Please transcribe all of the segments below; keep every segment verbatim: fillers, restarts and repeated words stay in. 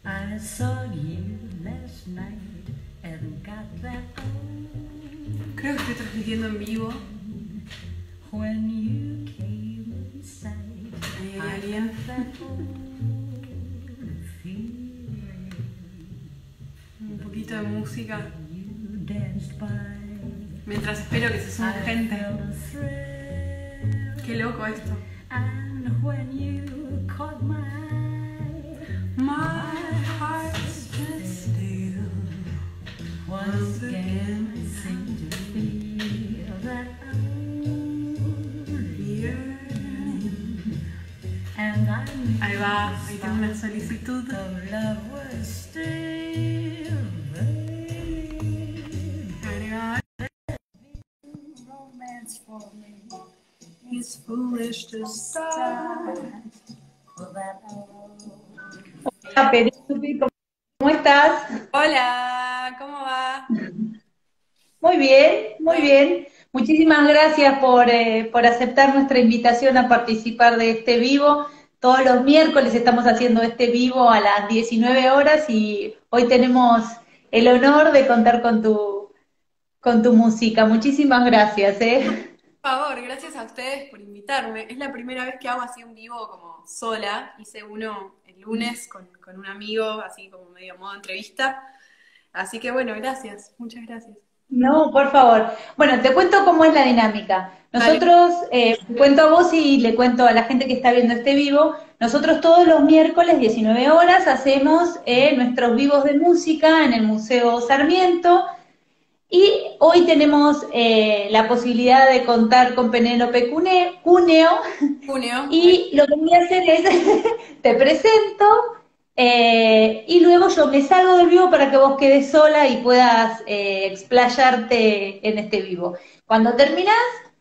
I saw you last night and got that Creo que estoy transmitiendo en vivo. when you came inside. Ahí I hay alguien. got that old feeling. Un poquito de música. You danced by. Mientras espero que se sume I gente. felt a thrill. Qué loco esto. And when you caught my eye, My heart stood still. once again I seemed to feel that old yearning. And I knew Ahí va, ahí tengo una solicitud. the love was still there. Agregar. Romance for me It's foolish to start. for that old. Hola, Penélope, ¿cómo estás? Hola, ¿cómo va? Muy bien, muy bien. Muchísimas gracias por, eh, por aceptar nuestra invitación a participar de este vivo. Todos los miércoles estamos haciendo este vivo a las diecinueve horas y hoy tenemos el honor de contar con tu, con tu música. Muchísimas gracias, ¿eh? Por favor, gracias a ustedes por invitarme. Es la primera vez que hago así un vivo como sola. Hice uno el lunes con, con un amigo, así como medio modo entrevista. Así que bueno, gracias, muchas gracias. No, por favor. Bueno, te cuento cómo es la dinámica. Dale. Nosotros, eh, te cuento a vos y le cuento a la gente que está viendo este vivo, nosotros todos los miércoles, diecinueve horas, hacemos eh, nuestros vivos de música en el Museo Sarmiento y hoy tenemos eh, la posibilidad de contar con Penélope Cune- Cuneo Junio, y lo que voy a hacer es, te presento eh, y luego yo me salgo del vivo para que vos quedes sola y puedas eh, explayarte en este vivo. Cuando terminás,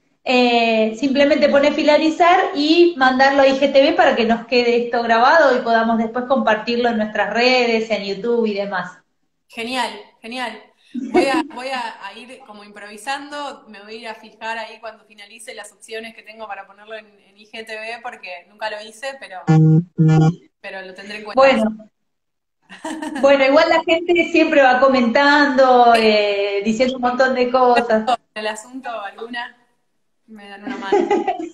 eh, simplemente pones finalizar y mandarlo a I G T V para que nos quede esto grabado y podamos después compartirlo en nuestras redes, en YouTube y demás. genial, genial. Voy a, voy a, a ir como improvisando, me voy a ir a fijar ahí cuando finalice las opciones que tengo para ponerlo en, en I G T V porque nunca lo hice, pero, pero lo tendré en cuenta. Bueno, bueno, igual la gente siempre va comentando, eh, diciendo un montón de cosas. El asunto, alguna, me dan una mano.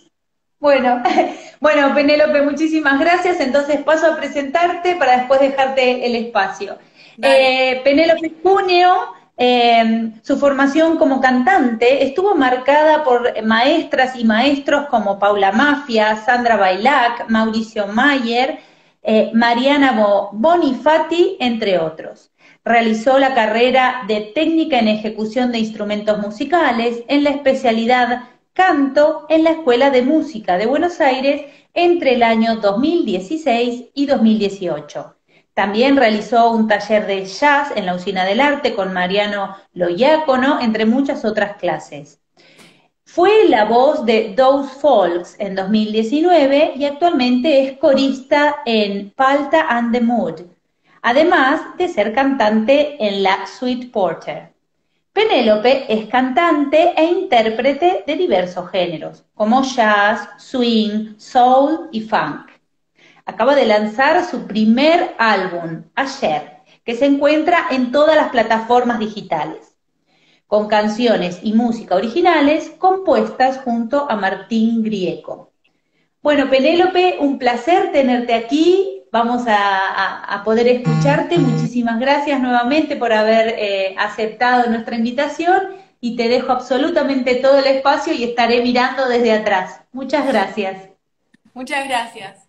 Bueno, bueno, Penélope, muchísimas gracias. Entonces paso a presentarte para después dejarte el espacio. Dale. Eh, Penélope Cuneo, eh, su formación como cantante estuvo marcada por maestras y maestros como Paula Mafia, Sandra Bailac, Mauricio Mayer, eh, Mariana Bo- Bonifati, entre otros. Realizó la carrera de técnica en ejecución de instrumentos musicales en la especialidad canto en la Escuela de Música de Buenos Aires entre el año dos mil dieciséis y dos mil dieciocho. También realizó un taller de jazz en la Usina del Arte con Mariano Loiacono, entre muchas otras clases. Fue la voz de Those Folks en dos mil diecinueve y actualmente es corista en Palta and the Mood, además de ser cantante en la Sweet Porter. Penélope es cantante e intérprete de diversos géneros, como jazz, swing, soul y funk. Acaba de lanzar su primer álbum, ayer, que se encuentra en todas las plataformas digitales, con canciones y música originales compuestas junto a Martín Grieco. Bueno, Penélope, un placer tenerte aquí. Vamos a, a, a poder escucharte. Muchísimas gracias nuevamente por haber eh, aceptado nuestra invitación y te dejo absolutamente todo el espacio y estaré mirando desde atrás. Muchas gracias. Muchas gracias.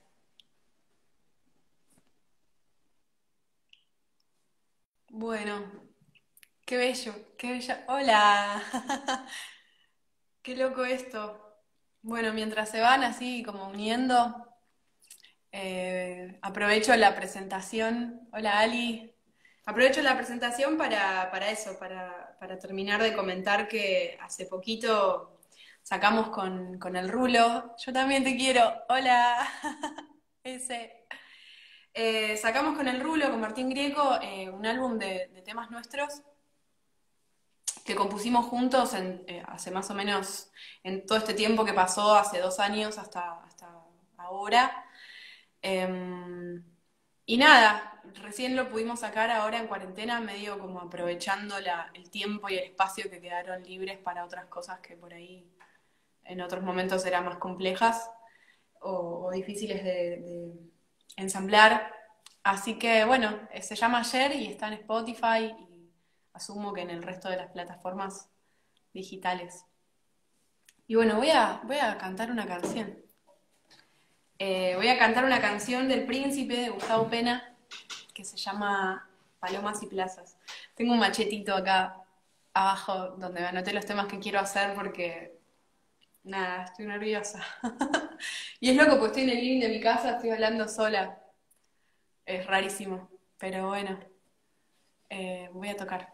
Bueno, qué bello, qué bella. Hola. Qué loco esto. Bueno, mientras se van así como uniendo, eh, aprovecho la presentación. Hola Ali. Aprovecho la presentación para, para eso, para, para terminar de comentar que hace poquito sacamos con, con el Rulo. Yo también te quiero. Hola. Ese. Eh, sacamos con el Rulo, con Martín Grieco, eh, un álbum de, de temas nuestros que compusimos juntos en, eh, hace más o menos, en todo este tiempo que pasó, hace dos años hasta, hasta ahora. Eh, y nada, recién lo pudimos sacar ahora en cuarentena, medio como aprovechando la, el tiempo y el espacio que quedaron libres para otras cosas que por ahí en otros momentos eran más complejas o, o difíciles de, de ensamblar. Así que bueno, eh, se llama Ayer y está en Spotify y asumo que en el resto de las plataformas digitales. Y bueno, voy a, voy a cantar una canción. Eh, voy a cantar una canción del Príncipe de Gustavo Pena que se llama Palomas y Plazas. Tengo un machetito acá abajo donde me anoté los temas que quiero hacer porque, nada, estoy nerviosa. Y es loco porque estoy en el living de mi casa, estoy hablando sola. Es rarísimo, pero bueno, eh, voy a tocar.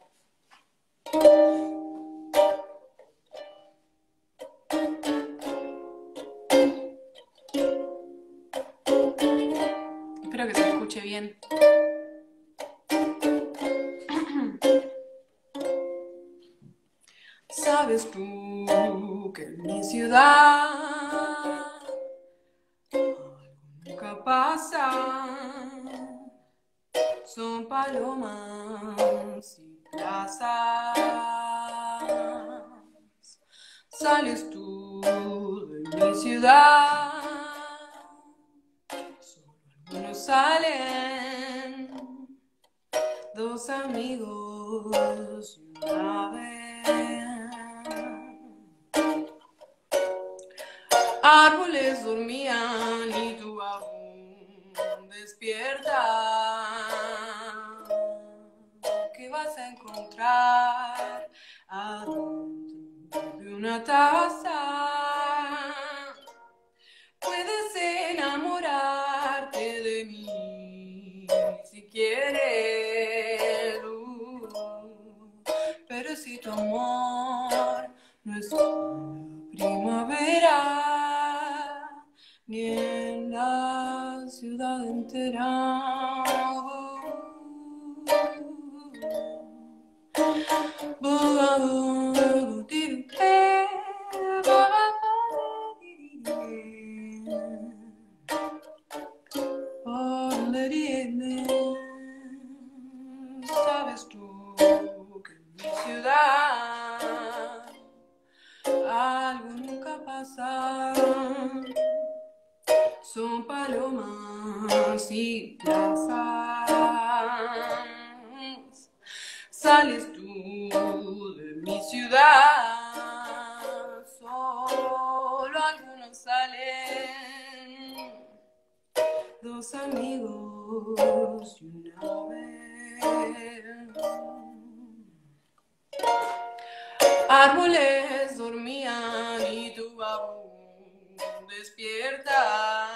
Espero que se escuche bien. Sabes tú que en mi ciudad algo nunca pasa, son palomas y plazas. Sales tú de mi ciudad, solo algunos salen, dos amigos y una vez. Árboles dormían y tú aún despierta. ¿Qué vas a encontrar adentro de una taza? Puedes enamorarte de mí si quieres, uh, pero si tu amor no es en la primavera, ni en la ciudad entera. Sabes tú que en mi ciudad algo nunca pasa, son palomas y plazas. Sales tú de mi ciudad, solo algunos salen, dos amigos y una vez. Árboles dormían y tú aún despierta.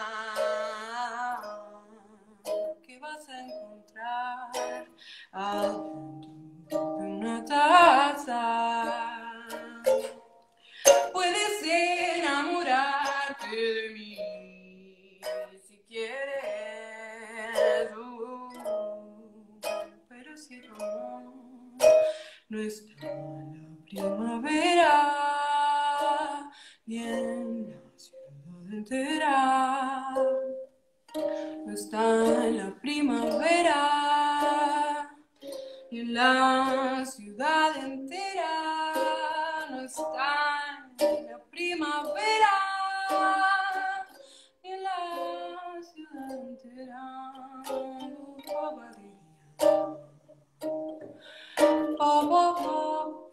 ¿Qué vas a encontrar adentro de una taza? Puedes enamorarte de mí si quieres, uh, pero si tu amor no está en la primavera, ni en la ciudad entera, no está en la primavera, ni en la ciudad entera, no está en la primavera, ni en la ciudad entera. Oh, oh, oh,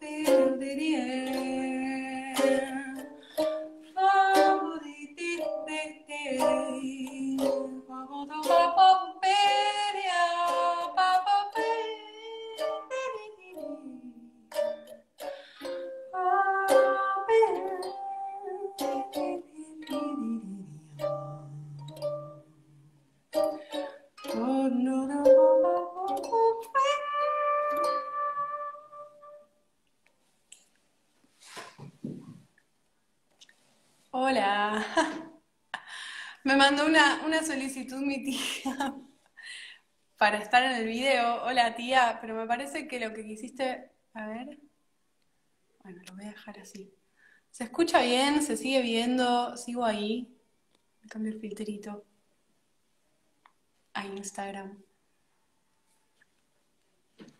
hola, me mandó una, una solicitud mi tía para estar en el video. Hola tía, pero me parece que lo que quisiste, a ver, bueno, lo voy a dejar así. ¿Se escucha bien? ¿Se sigue viendo? ¿Sigo ahí? Me cambio el filtrito a Instagram.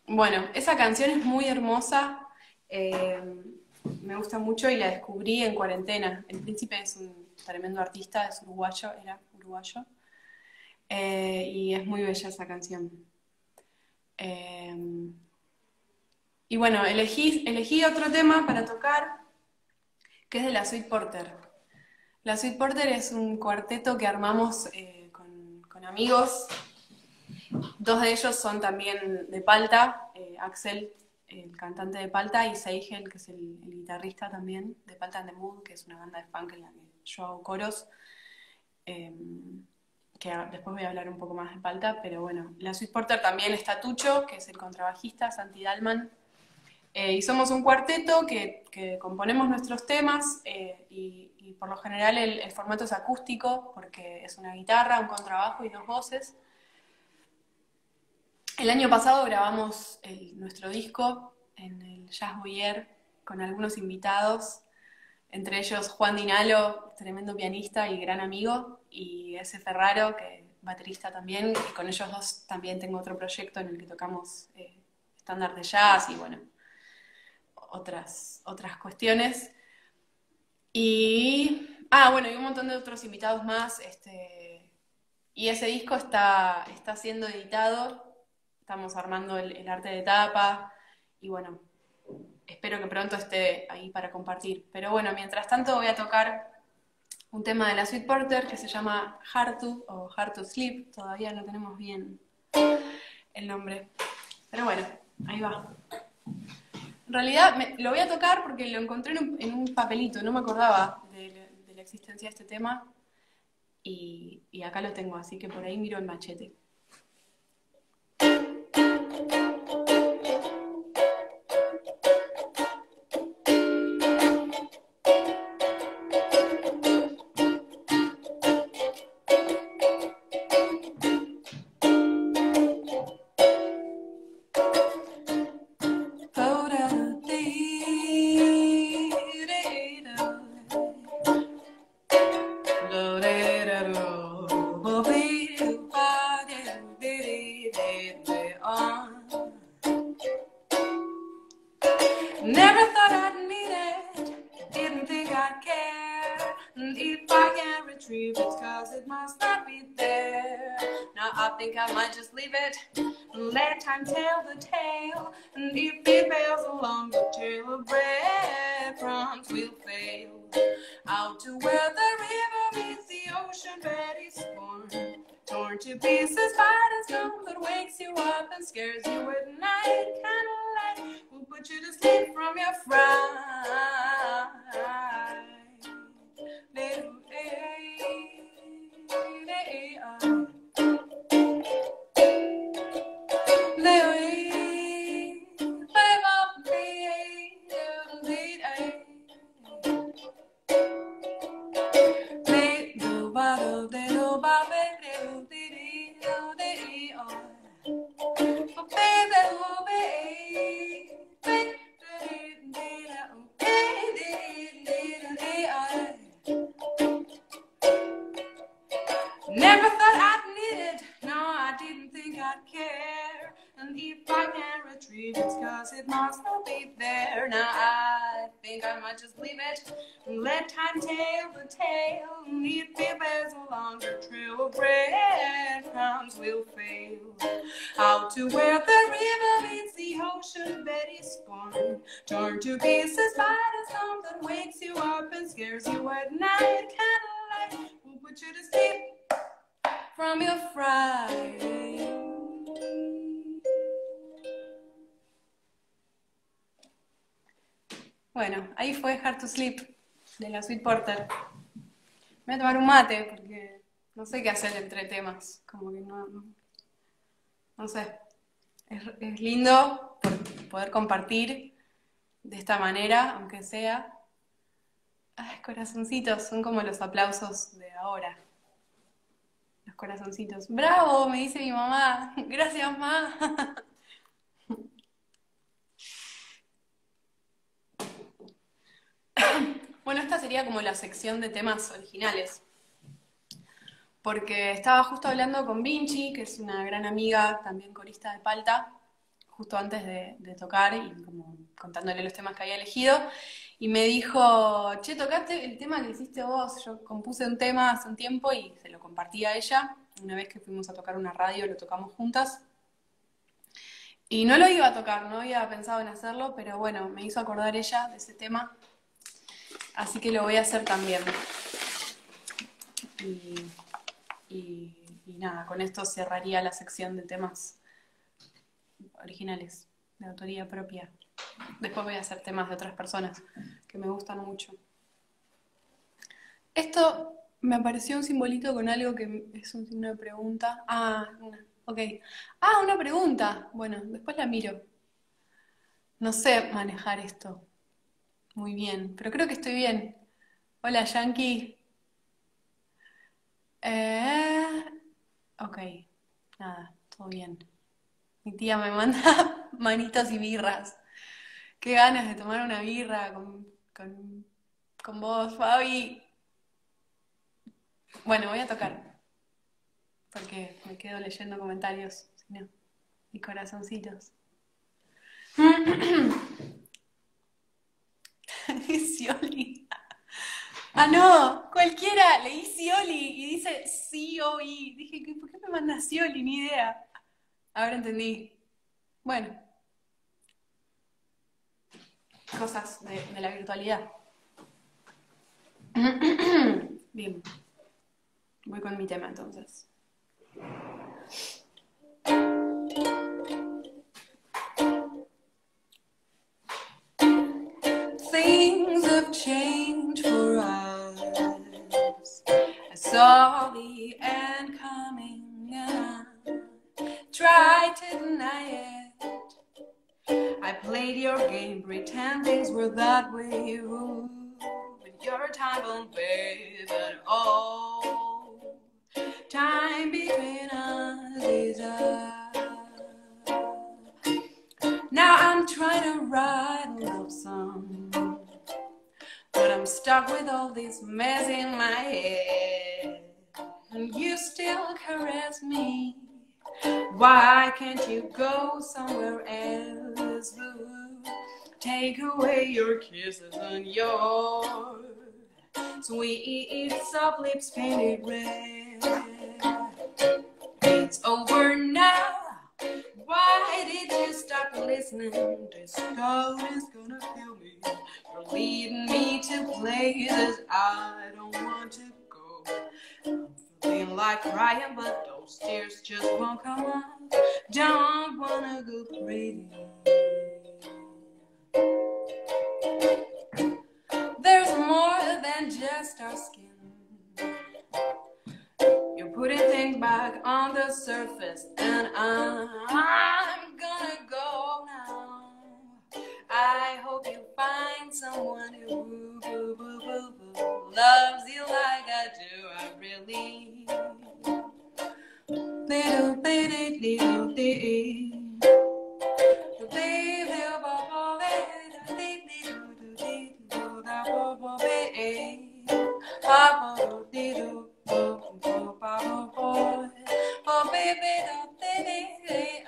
Bueno, esa canción es muy hermosa, eh, me gusta mucho y la descubrí en cuarentena. El Príncipe es un tremendo artista, es uruguayo, era uruguayo, eh, y es muy bella esa canción. Eh, y bueno, elegí, elegí otro tema para tocar, que es de la Suite Porter. La Suite Porter es un cuarteto que armamos eh, con, con amigos. Dos de ellos son también de Palta, eh, Axel, el cantante de Palta, y Seigel, que es el, el guitarrista también de Palta and the Mood, que es una banda de funk en la que yo hago coros, eh, que después voy a hablar un poco más de Palta, pero bueno, la Suite Porter también está Tucho, que es el contrabajista, Santi Dalman, eh, y somos un cuarteto que, que componemos nuestros temas, eh, y, y por lo general el, el formato es acústico, porque es una guitarra, un contrabajo y dos voces. El año pasado grabamos el, nuestro disco en el Jazz Boyer con algunos invitados, entre ellos Juan Dinalo, tremendo pianista y gran amigo, y ese Ferraro, que baterista también, y con ellos dos también tengo otro proyecto en el que tocamos eh, estándar de jazz y bueno, otras, otras cuestiones. Y, ah, bueno, y un montón de otros invitados más, este, y ese disco está, está siendo editado. Estamos armando el, el arte de tapa y bueno, espero que pronto esté ahí para compartir. Pero bueno, mientras tanto voy a tocar un tema de la Suite Porter que se llama Hard to o Hard to Sleep. Todavía no tenemos bien el nombre. Pero bueno, ahí va. En realidad me, lo voy a tocar porque lo encontré en un, en un papelito, no me acordaba de, de la existencia de este tema y, y acá lo tengo, así que por ahí miro el machete. Never thought I'd need it, didn't think I'd care. And if I can't retrieve it, cause it must not be there. Now I think I might just leave it and let time tell the tale. And if it fails along the trail of breadcrumbs, we'll fail. Out to where the river meets the ocean bed is born. Torn to pieces by the storm that wakes you up and scares you at night. Candlelight will put you to sleep from your fright. Little day, day, uh. Never thought I'd need it, no, I didn't think I'd care. And if I can't retrieve it, cause it must not be there. Now I think I might just leave it and let time tell the tale. And if it bears a longer trail of breadcrumbs, we'll fail. Out to where the river meets the ocean bed is born. Torn to pieces by the storm that wakes you up and scares you at night. Candlelight will put you to sleep from your Friday. Bueno, ahí fue Hard to Sleep de la Suite Porter. Me voy a tomar un mate porque no sé qué hacer entre temas. Como que no, no, no sé. Es, es lindo poder compartir de esta manera, aunque sea. Ay, corazoncitos, son como los aplausos de ahora. Los corazoncitos. ¡Bravo! Me dice mi mamá. Gracias, mamá. Bueno, esta sería como la sección de temas originales. Porque estaba justo hablando con Vinci, que es una gran amiga, también corista de Palta, justo antes de, de tocar y como contándole los temas que había elegido. Y me dijo, che, tocaste el tema que hiciste vos. Yo compuse un tema hace un tiempo y se lo compartí a ella. Una vez que fuimos a tocar una radio, lo tocamos juntas. Y no lo iba a tocar, no había pensado en hacerlo, pero bueno, me hizo acordar ella de ese tema. Así que lo voy a hacer también. Y, y, y nada, con esto cerraría la sección de temas originales, de autoría propia. Después voy a hacer temas de otras personas que me gustan mucho. Esto me apareció un simbolito con algo que es una pregunta. Ah, una, ok. Ah, una pregunta. Bueno, después la miro. No sé manejar esto muy bien, pero creo que estoy bien. Hola, Yankee. Eh, ok, nada, todo bien. Mi tía me manda manitos y birras. Qué ganas de tomar una birra con, con, con vos, Fabi. Bueno, voy a tocar, porque me quedo leyendo comentarios, si no, y corazoncitos. Scioli. Ah, no, cualquiera, leí Scioli y dice C O I. Dije, ¿por qué me manda Scioli? Ni idea. Ahora entendí. Bueno, cosas de, de la virtualidad. Bien, voy con mi tema entonces. Things have changed for us. I saw the end coming and I tried to deny it. I played your game, pretend things were that way. Ooh, but your time won't be at all. Time between us is up. Now I'm trying to write a love song, but I'm stuck with all this mess in my head. And you still caress me. Why can't you go somewhere else? Ooh, take away your kisses and your sweet soft lips painted red. It's over now. Why did you stop listening? This girl is gonna kill me. You're leading me to places I don't want to go. I'm feeling like crying, but those tears just won't come out. Don't wanna go crazy. There's more than just our skin. You're putting things back on the surface, and I'm, I'm gonna go now. I hope you find someone who boo, boo, boo, boo, boo, loves you like I do. I really. Little, little, little, little. Oh baby, don't they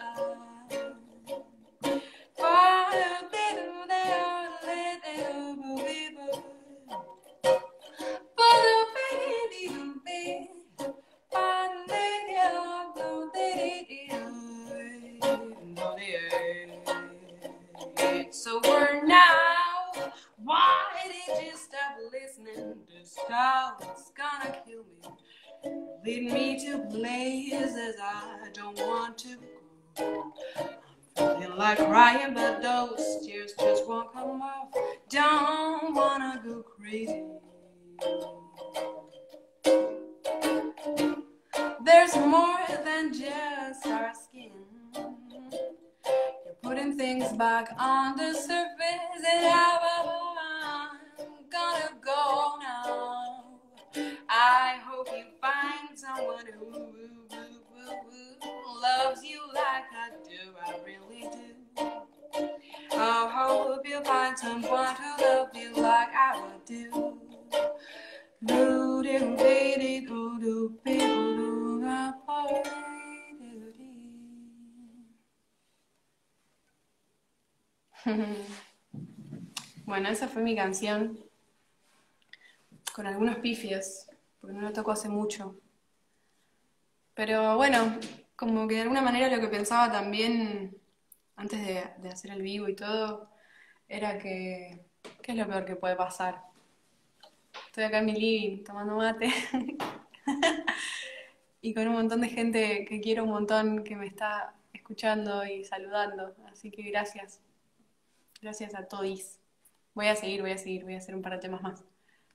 It's over now. Why did you stop listening? This town is gonna kill me. Lead me to places I don't want to go. I'm feeling like crying, but those tears just won't come off. Don't wanna go crazy. There's more than just our skin. You're putting things back on the surface, and I'm gonna go now. I hope you find someone who, who, who, who loves you like I do. I really do. I hope you find someone who loves you like I would do. Do do do do do do do. Bueno, esa fue mi canción, con algunos pifies, porque no la toco hace mucho. Pero bueno, como que de alguna manera lo que pensaba también, antes de, de hacer el vivo y todo, era que, ¿qué es lo peor que puede pasar? Estoy acá en mi living, tomando mate, y con un montón de gente que quiero un montón, que me está escuchando y saludando. Así que gracias, gracias a todos. Voy a seguir, voy a seguir, voy a hacer un par de temas más.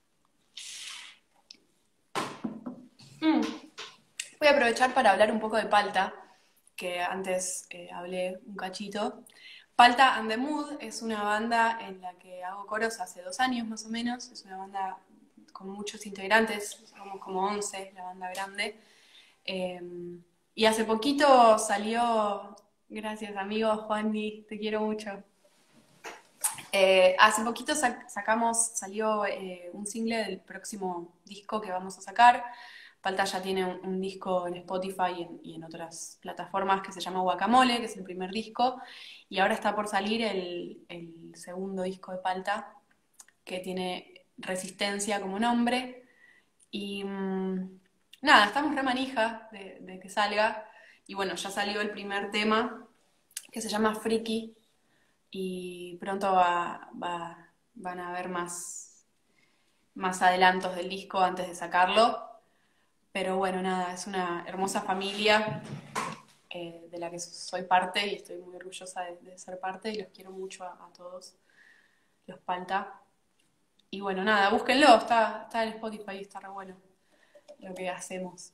Mm. Voy a aprovechar para hablar un poco de Palta, que antes eh, hablé un cachito. Palta and the Mood es una banda en la que hago coros hace dos años más o menos. Es una banda con muchos integrantes, somos como once, la banda grande. Eh, y hace poquito salió, gracias amigo Juandi, te quiero mucho. Eh, hace poquito sac sacamos, salió eh, un single del próximo disco que vamos a sacar. Palta ya tiene un, un disco en Spotify y en, y en otras plataformas que se llama Guacamole, que es el primer disco, y ahora está por salir el, el segundo disco de Palta, que tiene Resistencia como nombre. Y mmm, nada, estamos re manija de, de que salga. Y bueno, ya salió el primer tema, que se llama Friki, y pronto va, va, van a haber más, más adelantos del disco antes de sacarlo. Pero bueno, nada, es una hermosa familia eh, de la que soy parte y estoy muy orgullosa de, de ser parte y los quiero mucho a, a todos, los Palta. Y bueno, nada, búsquenlo, está, está en Spotify, está re bueno lo que hacemos.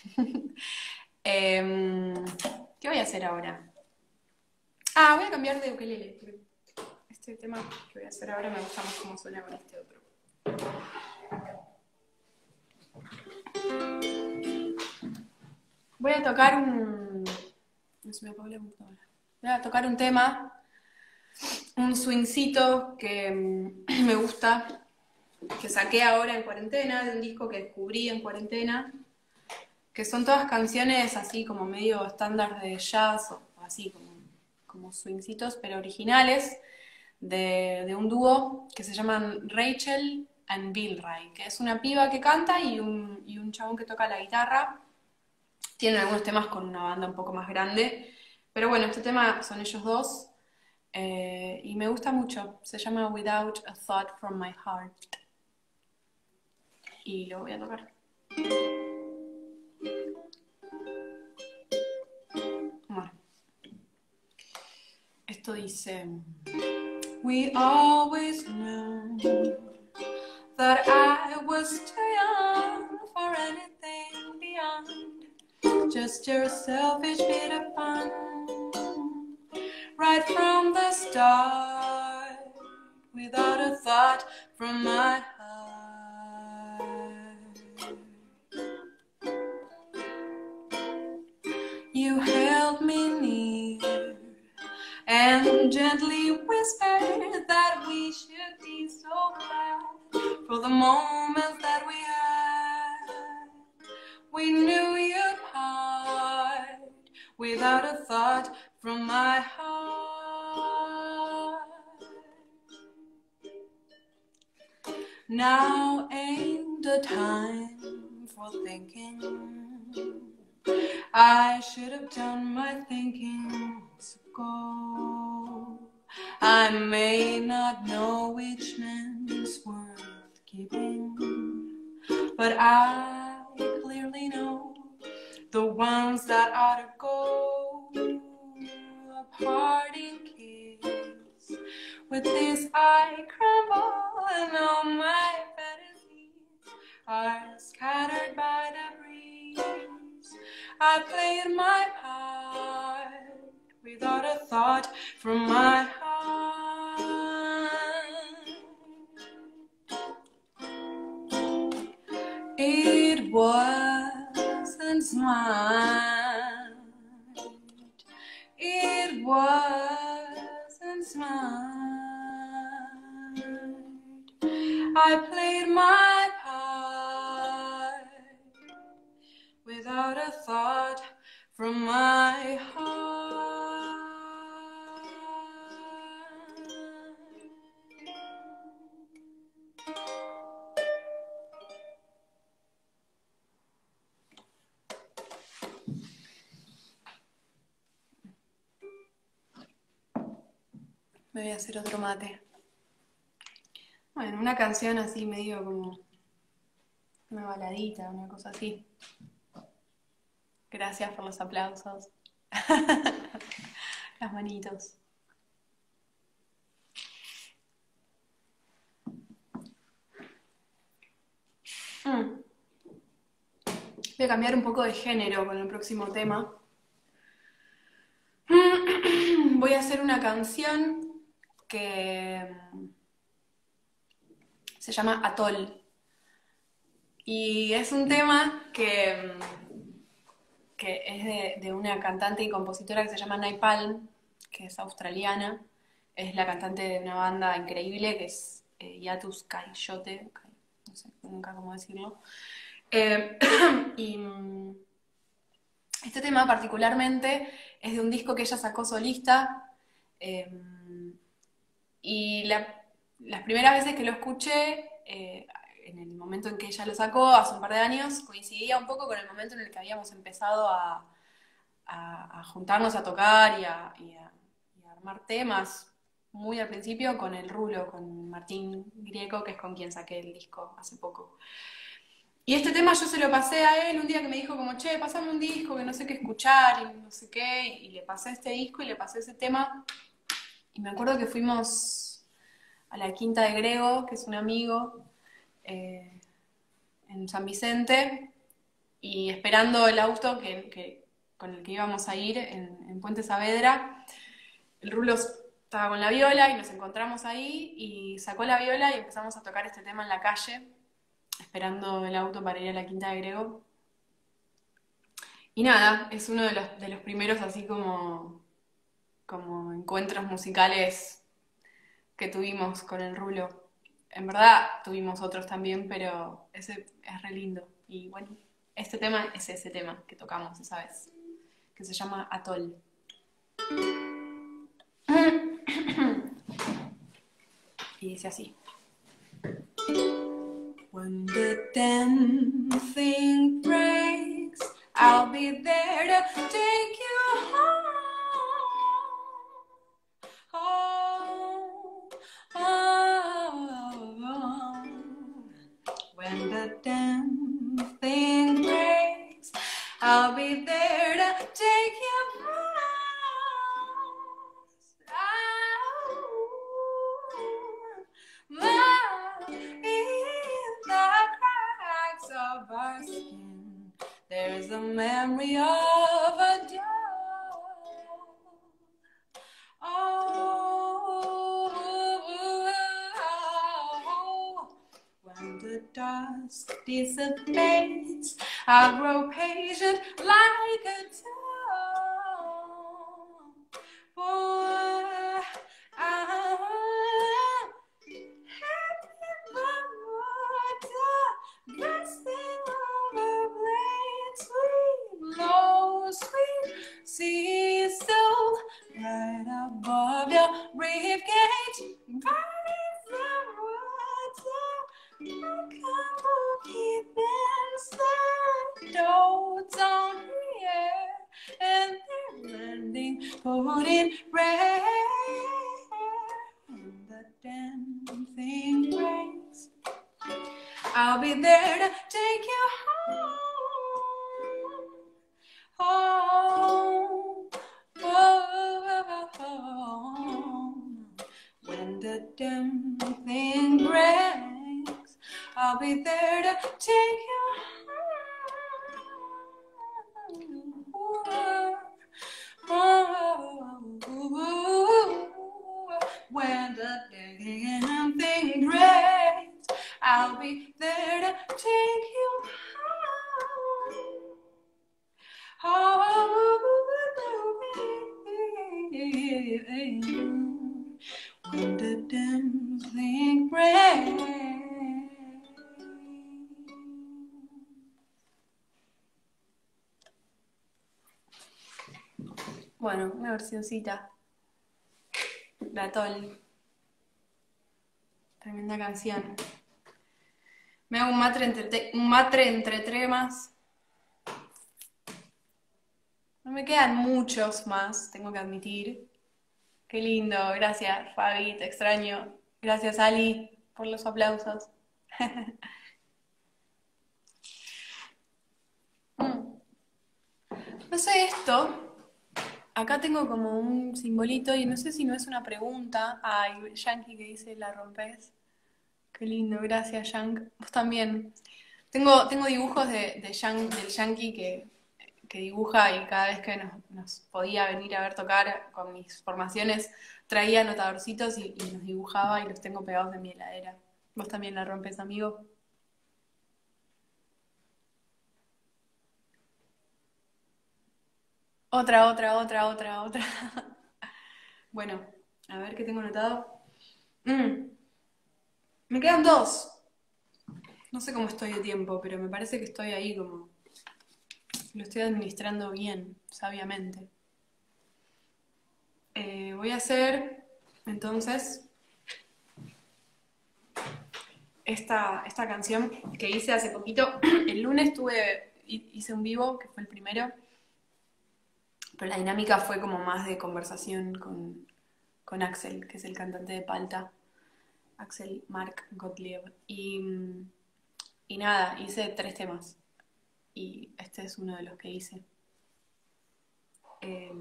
eh, ¿Qué voy a hacer ahora? Ah, voy a cambiar de ukelele. Este tema que voy a hacer ahora me gusta más cómo suena con este otro. Voy a tocar un... No se me apagó la computadora. Voy a tocar un tema, un swingcito que mm, me gusta, que saqué ahora en cuarentena, de un disco que descubrí en cuarentena, que son todas canciones así como medio estándar de jazz o así como, como swingcitos, pero originales, de, de un dúo que se llaman Rachel and Bill Ray, que es una piba que canta y un, y un chabón que toca la guitarra. Tienen algunos temas con una banda un poco más grande, pero bueno, este tema son ellos dos eh, y me gusta mucho. Se llama Without a Thought from My Heart y lo voy a tocar. Bueno, esto dice: We always knew that I was too young for anything beyond just your selfish bit of fun. Right from the start, without a thought from my heart. You held me near and gently whispered that we should be so glad for the moments that we had. We knew you'd part without a thought from my heart. Now ain't the time for thinking. I should have done my thinking months ago. I may not know which man's worth keeping, but I clearly know the ones that ought to go. A parting kiss with this I crumble, and all my fantasies are scattered by the breeze. I played my part without a thought from my heart. It wasn't smart. It wasn't smart. I played my part without a thought from my heart. Me voy a hacer otro mate. Bueno, una canción así medio como una baladita, una cosa así. Gracias por los aplausos. Las manitos. Mm. Voy a cambiar un poco de género con el próximo tema. Voy a hacer una canción que se llama Atol. Y es un tema que, que es de, de una cantante y compositora que se llama Naipalm, que es australiana. Es la cantante de una banda increíble que es eh, Yatus Kaiyote, no sé nunca cómo decirlo. Eh, y este tema particularmente es de un disco que ella sacó solista, eh, y la, las primeras veces que lo escuché, eh, en el momento en que ella lo sacó, hace un par de años, coincidía un poco con el momento en el que habíamos empezado a, a, a juntarnos a tocar y a, y, a, y a armar temas, muy al principio con el Rulo, con Martín Grieco, que es con quien saqué el disco hace poco. Y este tema yo se lo pasé a él un día que me dijo como, che, pasame un disco que no sé qué escuchar y no sé qué, y le pasé este disco y le pasé ese tema. Y me acuerdo que fuimos a la Quinta de Grego, que es un amigo, eh, en San Vicente, y esperando el auto que, que, con el que íbamos a ir en, en Puente Saavedra, el Rulo estaba con la viola y nos encontramos ahí y sacó la viola y empezamos a tocar este tema en la calle, esperando el auto para ir a la Quinta de Grego. Y nada, es uno de los, de los primeros así como, como encuentros musicales que tuvimos con el Rulo. En verdad tuvimos otros también, pero ese es re lindo. Y bueno, este tema es ese tema que tocamos esa vez, que se llama Atol. Y dice así. When the damn thing breaks, I'll be there to take you home, home, home. When the damn thing breaks, I'll be there to take you home. Of our skin, there's a memory of a doll. Oh, when the dusk dissipates, I'll grow patient like a doll. For I'm resting over blades, sweet, low, sweet, sea still, right above your ribcage, burning the water, like a movie dancer, dotes on the air, and they're landing, putting rain, when the damn thing breaks, I'll be there to take you home, home, home. When the damn thing breaks, I'll be there to take you home. When the damn thing breaks, I'll be there to take you home. Oh, when the damn thing breaks. Bueno, una versioncita de Atol. Tremenda canción. Me hago un matre entre, un matre entre tremas. No me quedan muchos más, tengo que admitir. Qué lindo, gracias Fabi, te extraño. Gracias Ali por los aplausos. Mm. No sé esto, acá tengo como un simbolito y no sé si no es una pregunta. Ay, Yankee que dice la rompes. Qué lindo, gracias Yank. Vos también. Tengo, tengo dibujos de, de Yan- del Yankee que, que dibuja y cada vez que nos, nos podía venir a ver tocar con mis formaciones traía anotadorcitos y, y nos dibujaba y los tengo pegados en mi heladera. Vos también la rompes, amigo. Otra, otra, otra, otra, otra. Bueno, a ver qué tengo anotado. Mm, me quedan dos. No sé cómo estoy de tiempo, pero me parece que estoy ahí como... Lo estoy administrando bien, sabiamente. Eh, voy a hacer, entonces, esta, esta canción que hice hace poquito. El lunes tuve, hice un vivo, que fue el primero, pero la dinámica fue como más de conversación con, con Axel, que es el cantante de Palta, Axel Mark Gottlieb. Y, y nada, hice tres temas. Y este es uno de los que hice. Eh,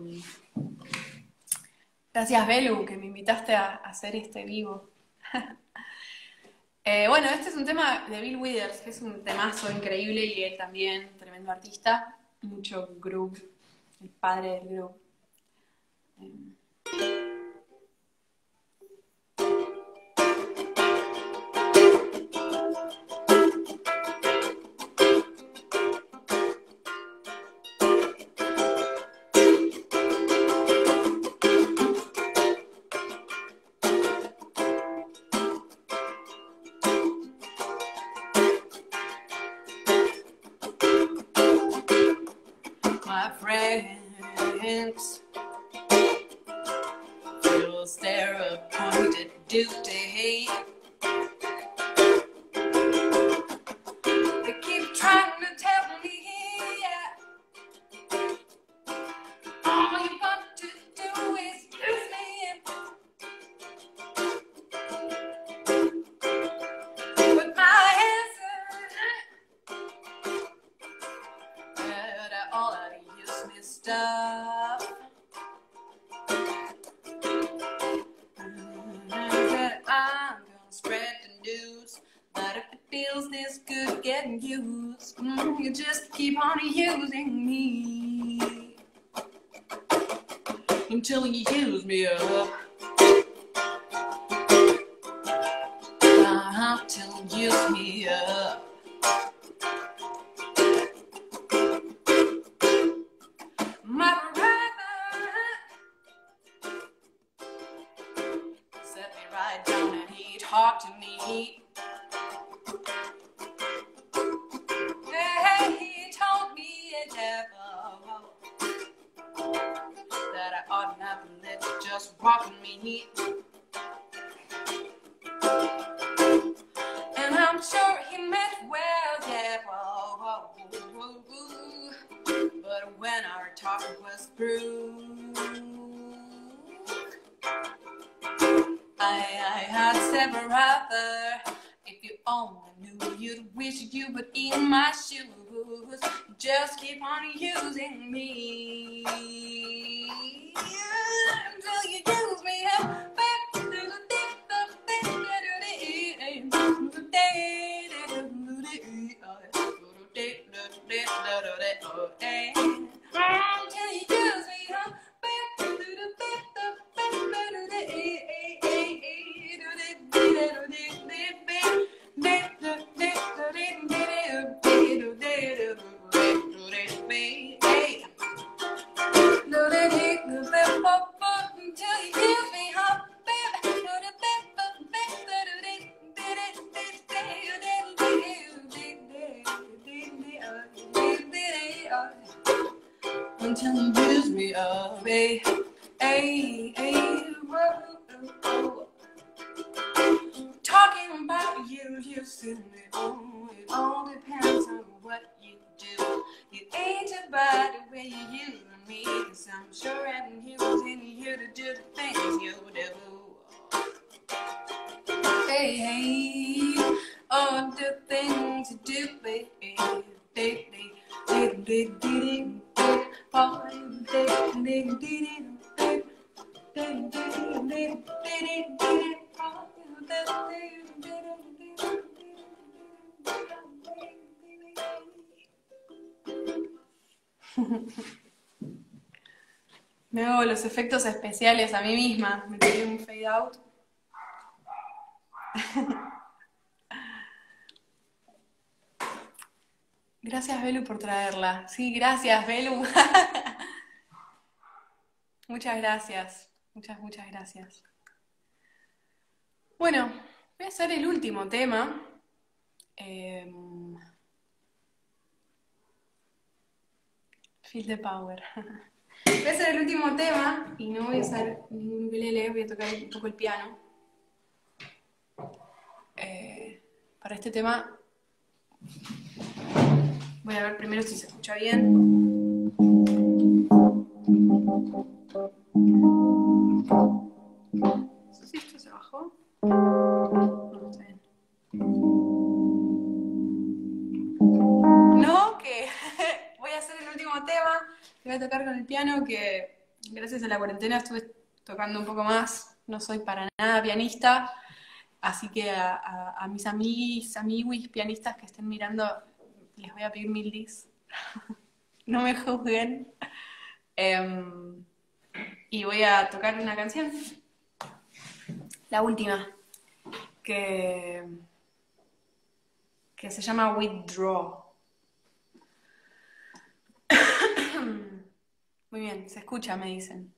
gracias, Belu, que me invitaste a, a hacer este vivo. Eh, bueno, este es un tema de Bill Withers, que es un temazo increíble y él también, tremendo artista, mucho groove, el padre del groove. Eh, My friends feels their appointed duty. They keep trying to tell me, yeah, all you got to do is use me. But my answer, that all I use me stuff. That I'm gonna spread the news. But if it feels this good getting used, mm, you just keep on using me until you use me up. Uh-huh, till you use me up. My brother set me right down and he talked to me. Hey, he told me a devil that I ought not to let you just walk on me. And I'm sure he meant well, yeah, whoa, whoa, whoa, whoa. But when our talk was through, I, I had said, brother, if you only knew, you'd wish you were in my shoes. Just keep on using me until you use me up. Until you use me up. Until you use me up, hey, hey, hey, whoa, whoa. Talking about you, you send me on. It all depends on what you do. You ain't about the way you use me, 'cause I'm sure I'm using you. do the things you do. Hey, hey, all the things you do, baby. They, they, they, they, they, they, all the things they, they, they, they, they, they, they, they, all the things. Me hago los efectos especiales a mí misma. Me tiré un fade out. Gracias, Belu, por traerla. Sí, gracias, Belu. Muchas gracias. Muchas, muchas gracias. Bueno, voy a hacer el último tema. Eh, Feel the power. Voy a hacer el último tema y no voy a usar ningún ukelele, voy a tocar un poco el piano. Eh, para este tema voy a ver primero si se escucha bien. No sé si esto se bajó. No, está bien. No, que voy a hacer el último tema que voy a tocar con el piano, que gracias a la cuarentena estuve tocando un poco más. No soy para nada pianista, así que a, a, a mis amiguis, amiguis pianistas que estén mirando, les voy a pedir mil dis. No me juzguen. Um, y voy a tocar una canción, la última, que, que se llama Withdraw. Muy bien, se escucha, me dicen.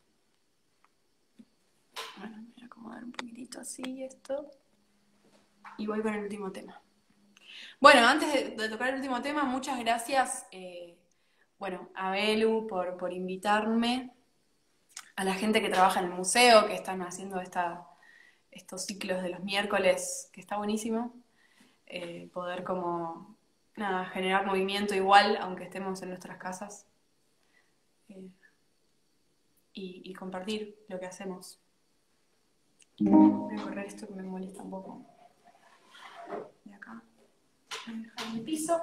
Bueno, voy a acomodar un poquitito así esto. Y voy con el último tema. Bueno, antes de, de tocar el último tema, muchas gracias eh, bueno, a Belu por, por invitarme, a la gente que trabaja en el museo, que están haciendo esta, estos ciclos de los miércoles, que está buenísimo. Eh, poder como, nada, generar movimiento igual, aunque estemos en nuestras casas. Eh, y, y compartir lo que hacemos. Voy a correr esto que me molesta un poco. De acá. Voy a dejar mi piso.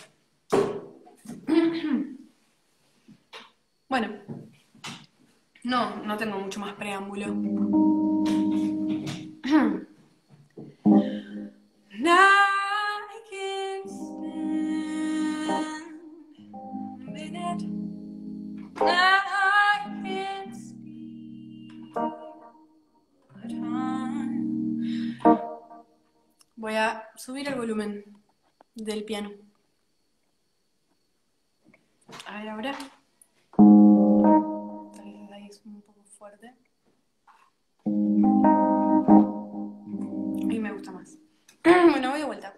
Bueno. No, no tengo mucho más preámbulo. I can't stand a minute. I can't speak a time. Voy a subir el volumen del piano. A ver ahora. Tal vez ahí es un poco fuerte. Y me gusta más. Bueno, voy de vuelta.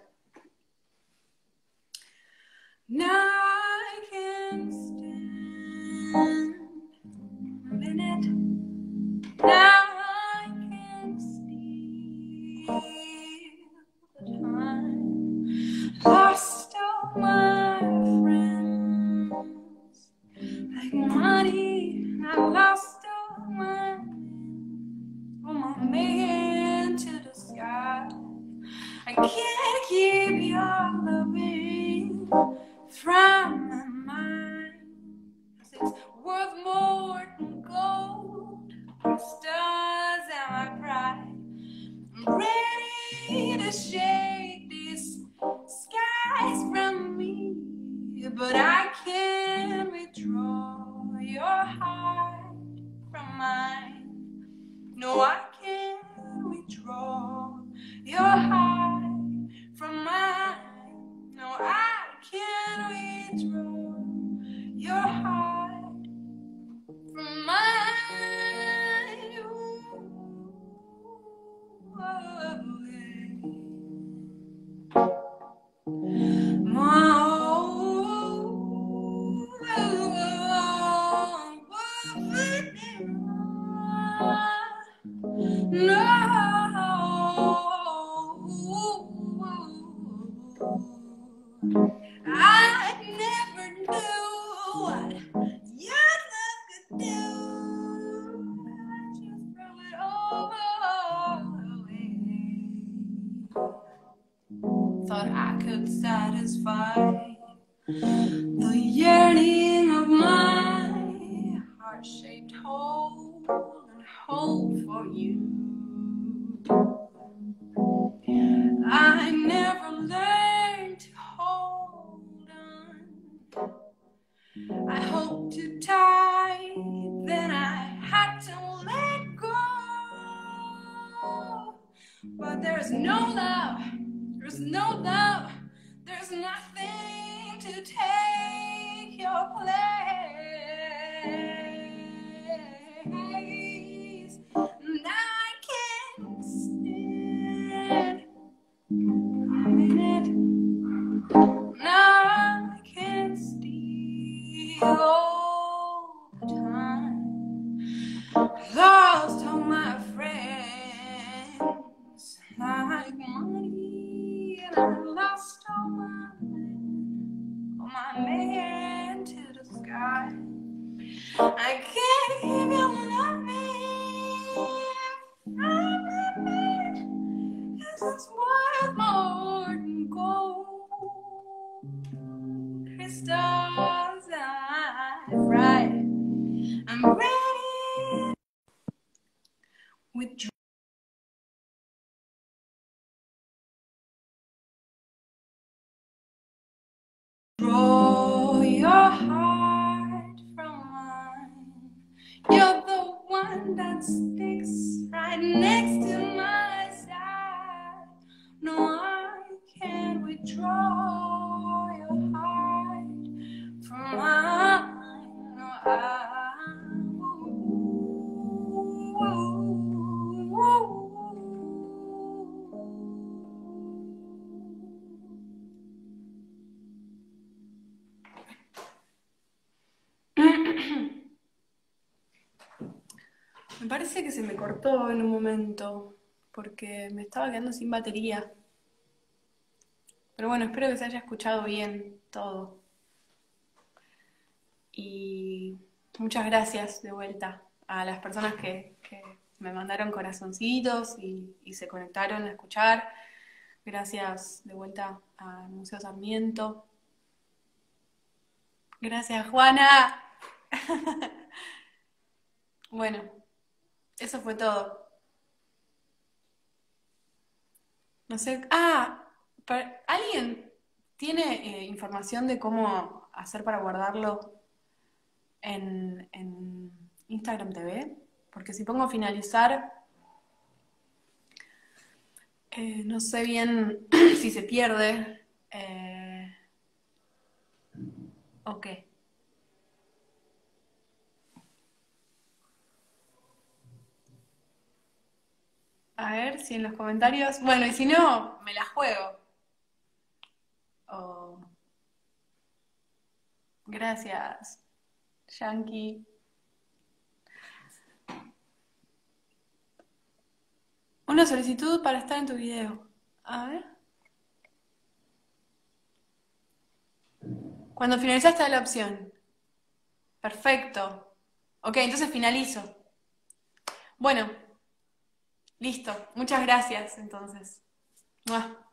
Now I can't stand a minute. Now I can't steal the time. Lost all my friends like money. I lost all my all my man to the sky. I can't keep your loving from my mind. 'Cause it's worth more than gold, or stars and my pride. I'm ready to shake these skies from me, but I can't withdraw your heart from mine. No, I can't withdraw your heart from mine. No, I can't withdraw your heart from mine. Ooh, oh, satisfy the yearning of my heart-shaped hole and hope for you. I never learned to hold on. I hoped to tie, then I had to let go. But there's no love, there's no love, there's nothing to take your place. Now I can't stand a minute. Now I can't steal all the time. Lost all my friends like money, and I lost all my all my man to the sky. I can't give you loving from my man, 'cause it's worth more than gold. Crystals I fried. I'm ready with draw your heart from mine. You're the one that sticks right next to my side. No, I can't withdraw your heart from mine. No, I. Me parece que se me cortó en un momento porque me estaba quedando sin batería. Pero bueno, espero que se haya escuchado bien todo. Y muchas gracias de vuelta a las personas que, que me mandaron corazoncitos y, y se conectaron a escuchar. Gracias de vuelta al Museo Sarmiento. Gracias, Juana. Bueno, eso fue todo. No sé. Ah, para- ¿alguien tiene eh, información de cómo hacer para guardarlo en, en Instagram T V? Porque si pongo finalizar, eh, no sé bien si se pierde. Eh, ok. A ver si en los comentarios. Bueno, y si no, me la juego. Oh, gracias, Yankee. Una solicitud para estar en tu video. A ver. Cuando finalizaste la opción. Perfecto. Ok, entonces finalizo. Bueno, listo. Muchas gracias, entonces. ¡Mua!